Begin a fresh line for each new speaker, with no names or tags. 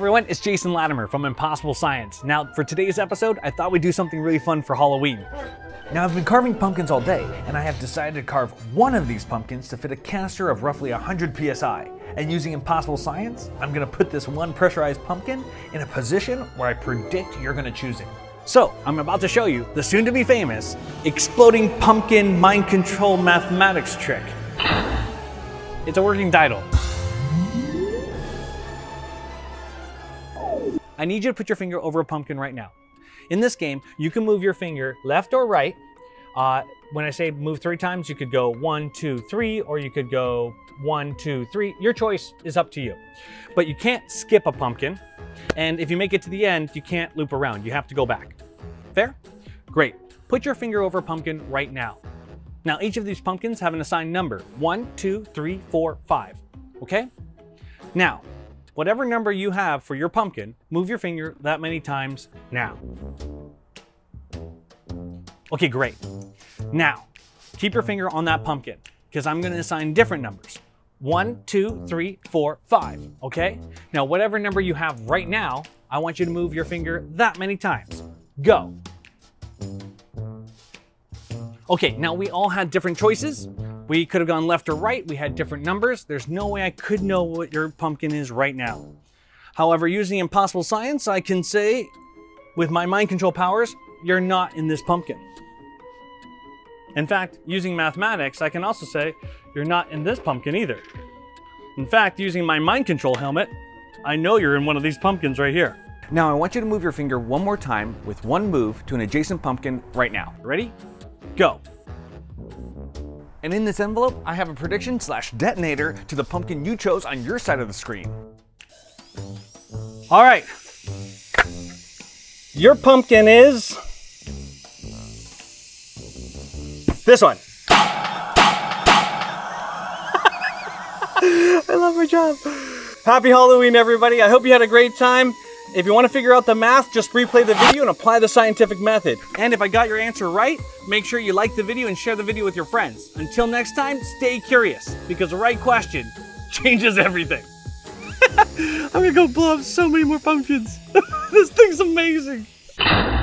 everyone, it's Jason Latimer from Impossible Science. Now, for today's episode, I thought we'd do something really fun for Halloween. Now, I've been carving pumpkins all day, and I have decided to carve one of these pumpkins to fit a canister of roughly 100 psi. And using Impossible Science, I'm gonna put this one pressurized pumpkin in a position where I predict you're gonna choose it. So, I'm about to show you the soon-to-be famous exploding pumpkin mind control mathematics trick. It's a working title. I need you to put your finger over a pumpkin right now. In this game, you can move your finger left or right. When I say move 3 times, you could go 1, 2, 3, or you could go 1, 2, 3. Your choice is up to you. But you can't skip a pumpkin. And if you make it to the end, you can't loop around. You have to go back. Fair? Great. Put your finger over a pumpkin right now. Now, each of these pumpkins have an assigned number. 1, 2, 3, 4, 5. Okay? Now, whatever number you have for your pumpkin, move your finger that many times now. Okay, great. Now, keep your finger on that pumpkin because I'm gonna assign different numbers. 1, 2, 3, 4, 5, okay? Now, whatever number you have right now, I want you to move your finger that many times. Go. Okay, now we all had different choices. We could have gone left or right. We had different numbers. There's no way I could know what your pumpkin is right now. However, using Impossible Science, I can say, with my mind control powers, you're not in this pumpkin. In fact, using mathematics, I can also say, you're not in this pumpkin either. In fact, using my mind control helmet, I know you're in one of these pumpkins right here. Now, I want you to move your finger one more time with one move to an adjacent pumpkin right now. Ready? Go. And in this envelope, I have a prediction / detonator to the pumpkin you chose on your side of the screen. All right. Your pumpkin is this one. I love my job. Happy Halloween, everybody. I hope you had a great time. If you want to figure out the math, just replay the video and apply the scientific method. And if I got your answer right, make sure you like the video and share the video with your friends. Until next time, stay curious, because the right question changes everything. I'm gonna go blow up so many more pumpkins. This thing's amazing.